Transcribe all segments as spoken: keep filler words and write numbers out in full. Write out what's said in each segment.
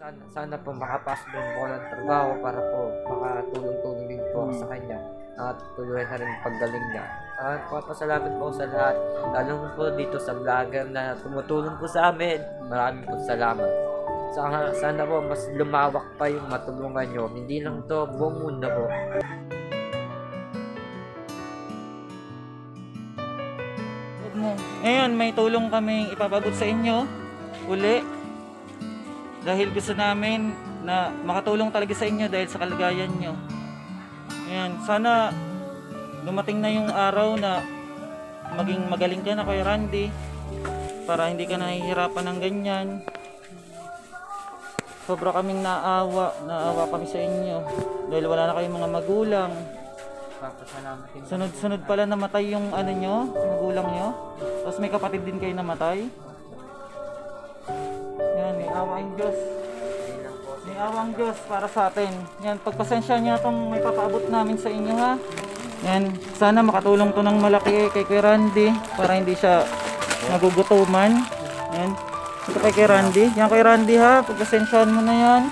Sana, sana po makapasok din po ng trabaho para po makatulong-tulong din po ako sa kanya at tuloy na rin ang paggaling niya. At papasalamat po sa lahat, lalo po dito sa vlogger na tumutulong po sa amin. Maraming po salamat. Sana, sana po mas lumawak pa yung matulungan nyo. Hindi lang to, buong mundo po. Ngayon, may tulong kaming ipapabot sa inyo uli dahil gusto namin na makatulong talaga sa inyo dahil sa kalagayan nyo. Ayan, sana dumating na yung araw na maging magaling ka na, Kuya Randy, para hindi ka nahihirapan ng ganyan. Sobra kaming naawa, naawa kami sa inyo dahil wala na kayong mga magulang. Sunod-sunod pala namatay yung ano nyo, magulang nyo. Tapos may kapatid din kayo namatay. Yan, may awang Diyos. May awang Diyos para sa atin. Yan, pagpasensya nyo itong may papaabot namin sa inyo, ha. Yan, sana makatulong to ng malaki kay Kuya Randy para hindi siya nagugutuman. Yan, ito kay Kuya Randy. Yan kay Randy, ha, pagpasensyahan mo na yan.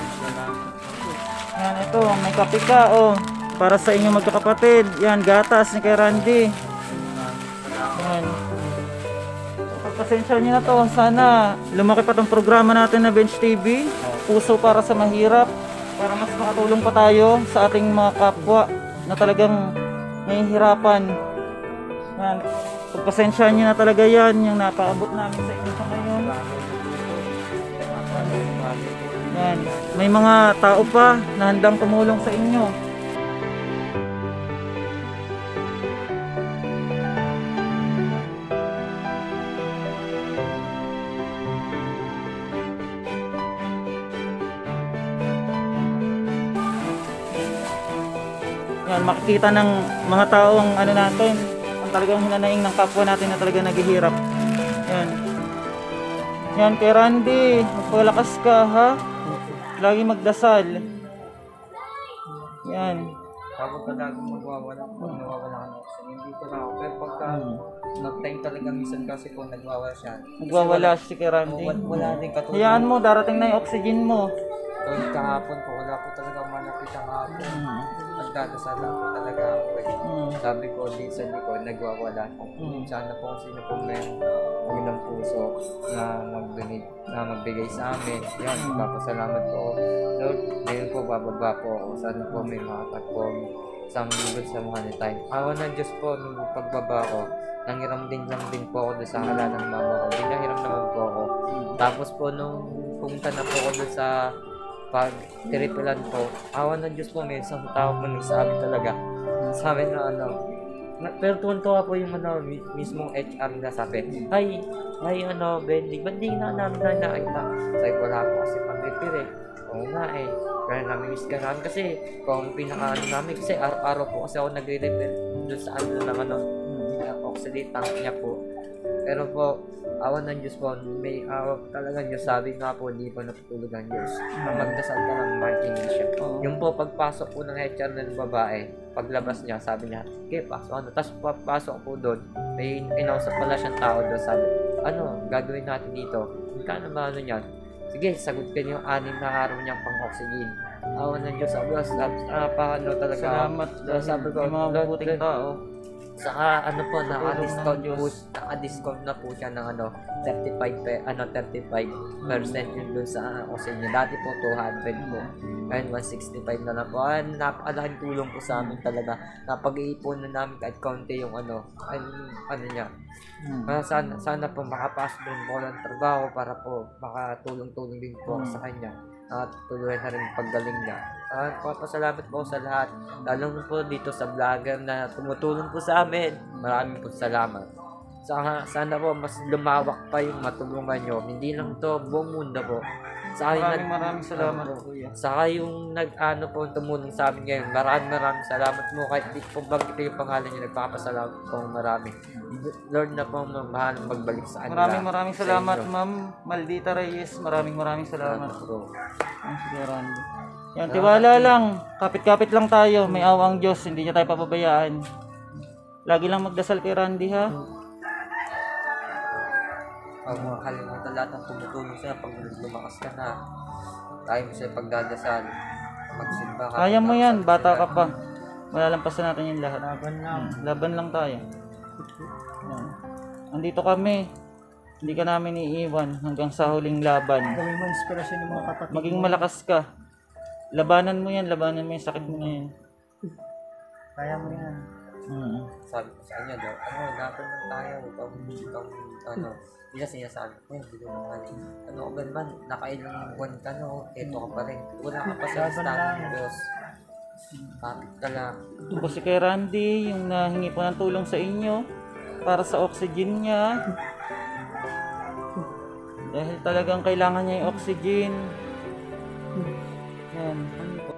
Yan, ito, may kape ka, oh. Para sa inyo magkakapatid. Yan, gatas ni kay Randy. Yan. Pagpasensya nyo na to. Sana lumaki pa tong programa natin na Bench T V. Puso para sa mahirap. Para mas makatulong pa tayo sa ating mga kapwa na talagang nahihirapan. Yan. Pagpasensya nyo na talaga yan. Yung napaabot namin sa inyo sa ngayon. Yan. May mga tao pa na handang tumulong sa inyo. Yan, makikita ng mga taong ano natin, ang talagang hinanaing ng kapwa natin na talaga naghihirap. Yan. Yan, kay Randy, magpalakas ka, ha? Lagi magdasal. Yan. Kapag ka lagi magwawala, pag nawawala ka na oxygen, hindi ko na ako. Pero pagka hmm. nag-time talaga minsan kasi po nagwawala siya. Nagwawala si kay Randy. Wala, wala din katulad. Hayaan mo, darating na yung oxygen mo. Kahit kahapon po, wala po talaga manapit ang hapon. Hmm. Nagdadasal lang po talaga ako eh. Hmm. Sabi ko, di sa likod, nagwawala po. Hmm. Sana po kung sino po may ng puso na mag-donate, na magbigay sa amin. Yan, hmm. papasalamat po. Lord, ngayon po, bababa po ako. Sana po may makakat po isang lingod sa mga time. Awa ng Diyos po, nung pagbaba ko, nangiram din lang din po ako doon sa hala ng mama ko. Binahiram naman po ako. Hmm. Tapos po, nung pumunta na po ako doon sa pag-tripulan po, awa ng Diyos po, may isang tao po nagsabi talaga sa amin na ano, na, pero tuwan-tuwa po yung ano, mismong H R na sabi, ay, ay ano, Bendig, ba't di na namin na nakita? Sabi ko, wala po kasi pag-repair eh. Oo nga eh, kaya namin-miss ka namin kasi kung pinaka-ano namin, kasi araw-araw po kasi ako nagre-repair doon sa ano ng ano, oxalate tank niya po. Pero po, awan ng Diyos po, may awa talaga Diyos. Sabi nga po, hindi po natutulog ang Diyos. Na magdasal ka lang, martinig siya. Oh. Yung po, pagpasok po ng H R ng babae, paglabas niya, sabi niya, okay, pasok ano. Tapos papasok po doon, may inausap pala siyang tao doon. Sabi, ano, gagawin natin dito? Kano ba ano niyan? Sige, sagot ka niyo yung anim na araw niyang pang-oxygen. Awan ng Diyos, sabi ko, ah, paano talaga. Salamat, sabi ko, may mga buting tao. Saka ano po, naka-discount po, naka-discount na po siya ng ano, thirty-five, ano, thirty-five percent yun dun sa oxygen niya. Dati po two hundred po. Ngayon one sixty-five na lang po. Ah, napakalaking tulong po sa amin talaga. Napag-iipon na namin kahit kaunti yung ano, ay, ano niya. Kaya sana, sana po makapasok din po ng trabaho para po makatulong-tulong din po sa kanya. At tuloy na rin paggaling niya. At papasalamat po sa lahat. Lalo po dito sa vlogger na tumutulong po sa amin. Maraming po salamat. Sana, sana po mas lumawak pa yung matulungan nyo. Hindi lang to, buong mundo po. Saka maraming nag, maraming salamat ano, po, kuya. Saka yung nag-ano po tumulong sa amin ngayon. Maraming maraming salamat mo. Kahit di po bagay yung pangalan nyo, nagpapasalamat po marami. Lord na po mahal magbalik sa kanila. Maraming maraming salamat, Ma'am Maldita Reyes. Maraming maraming salamat po. Ang sige, Randy. Yan, tiwala lang. Kapit-kapit lang tayo. May awang Diyos. Hindi niya tayo pababayaan. Lagi lang magdasal kay Randy, ha? Huwag mo kalimutan lahat ng tumutulong sa'yo pag lumakas ka na. Tayo mo sa'yo pagdadasal. Magsimba ka. Kaya mo yan, magdasal bata sila. ka pa. Malalampasan natin yung lahat. Laban lang. Hmm, Laban lang tayo. Yan. Andito kami. Hindi ka namin iiwan hanggang sa huling laban. Gawin mo inspirasyon ng mga kapatid Maging mo. malakas ka. Labanan mo yan, labanan mo yung sakit mo na yan. Kaya mo yan. Hmm. Sabi ko sa kanya daw, ano, laban lang tayo. Huwag kang, kang, ano, hindi na sinasabi ko, hindi ko naman. Ano ka ba naman, nakailang buwan ka, no? Eto ka pa rin. Wala ka pa sa Laban listahan lang. ng Diyos. Kapit ka lang. Ito po si Kuya Randy, yung nahingi po ng tulong sa inyo para sa oxygen niya. Dahil talagang kailangan niya yung oxygen. Yan.